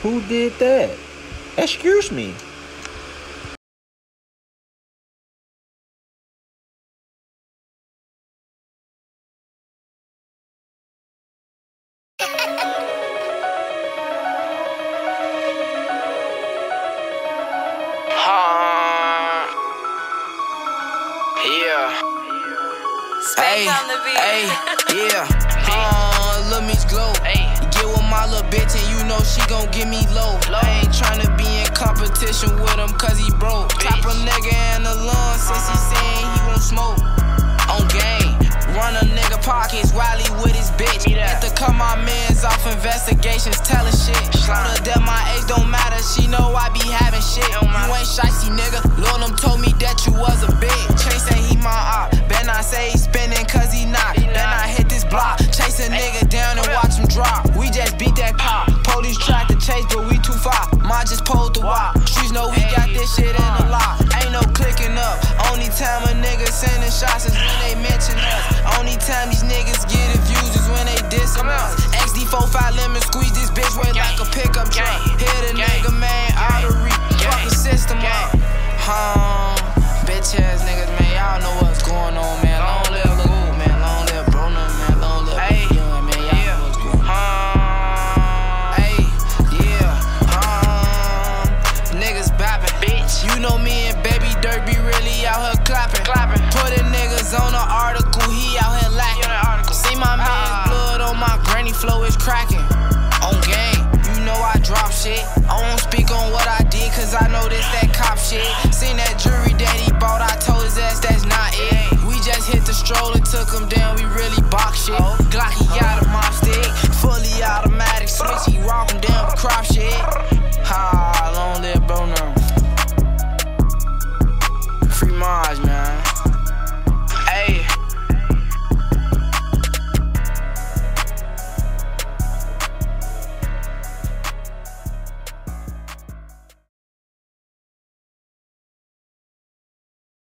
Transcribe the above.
Who did that? Excuse me. Hey, hey, yeah. Lil' Meech glow. You get with my little bitch and you know she gon' get me low. I ain't tryna be in competition with him cause he broke. Tap a nigga in the lung since he saying he won't smoke. On game, run a nigga pockets while he with his bitch. Get to cut my mans off investigations, tellin' shit. Told her that my age don't matter, she know I be having shit. You ain't shicey, nigga. Lil' them told me that you was a bitch. Chase say he my op. Ben I say he spinning cause he not. Then I hit this block. Chase a nigga down and watch him drop. We just beat that cop. Police tried to chase, but we too far. Ma just pulled the wop. Streets know we got this shit in the lot. Ain't no clicking up. Only time a nigga sending shots is when they mention us. Only time these niggas get the views is when they dissing us. XD45 lemon squeeze this bitch way like a pickup truck. Hit a nigga man artery. Fuck the system up. Bitch ass niggas, man, y'all know what's going on, man. Long live the Lil, man. Long live Bruno, man. Long live the young, man. Y'all know what's going on. Hey, yeah. Niggas bopping, bitch. You know me and Baby Dirt be really out here clapping. Putting niggas on an article, he out here lacking. See my man's blood on my granny flow is cracking. On game, you know I drop shit. I won't speak on what I did, cause I know this that cop shit. Seen that jewelry that he bought, I told his ass that's not it. We just hit the stroller, took him down, we really box shit. Glocky got a mop stick, fully automatic switch, he walk him down with crop shit.